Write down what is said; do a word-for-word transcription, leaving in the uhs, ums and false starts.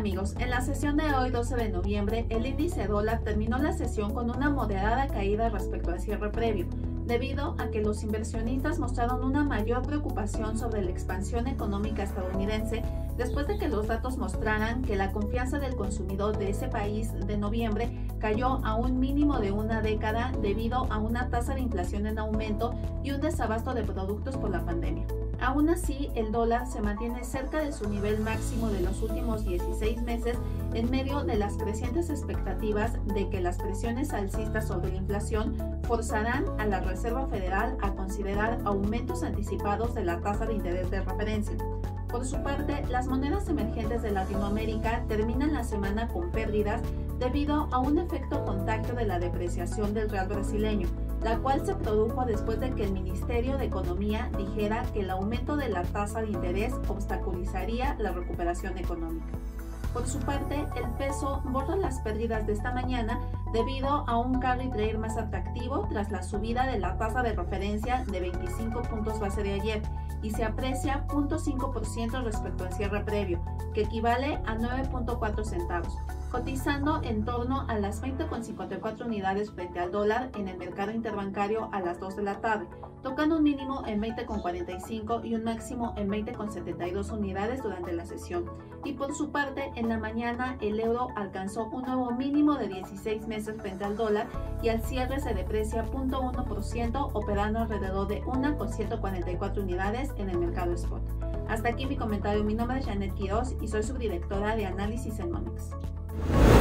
amigos? En la sesión de hoy, doce de noviembre, el índice dólar terminó la sesión con una moderada caída respecto al cierre previo, debido a que los inversionistas mostraron una mayor preocupación sobre la expansión económica estadounidense después de que los datos mostraran que la confianza del consumidor de ese país de noviembre cayó a un mínimo de una década debido a una tasa de inflación en aumento y un desabasto de productos por la pandemia. Aún así, el dólar se mantiene cerca de su nivel máximo de los últimos dieciséis meses en medio de las crecientes expectativas de que las presiones alcistas sobre la inflación forzarán a la Reserva Federal a considerar aumentos anticipados de la tasa de interés de referencia. Por su parte, las monedas emergentes de Latinoamérica terminan la semana con pérdidas debido a un efecto contagio de la depreciación del real brasileño, la cual se produjo después de que el Ministerio de Economía dijera que el aumento de la tasa de interés obstaculizaría la recuperación económica. Por su parte, el peso borra las pérdidas de esta mañana debido a un carry trade más atractivo tras la subida de la tasa de referencia de veinticinco puntos base de ayer y se aprecia cero punto cinco por ciento respecto al cierre previo, que equivale a nueve punto cuatro centavos, cotizando en torno a las veinte con cincuenta y cuatro unidades frente al dólar en el mercado interbancario a las dos de la tarde, tocando un mínimo en veinte con cuarenta y cinco y un máximo en veinte con setenta y dos unidades durante la sesión. Y por su parte, en la mañana el euro alcanzó un nuevo mínimo de dieciséis meses frente al dólar y al cierre se deprecia cero punto uno por ciento, operando alrededor de una con ciento cuarenta y cuatro unidades en el mercado spot. Hasta aquí mi comentario. Mi nombre es Janet Quiroz y soy subdirectora de análisis en Monex.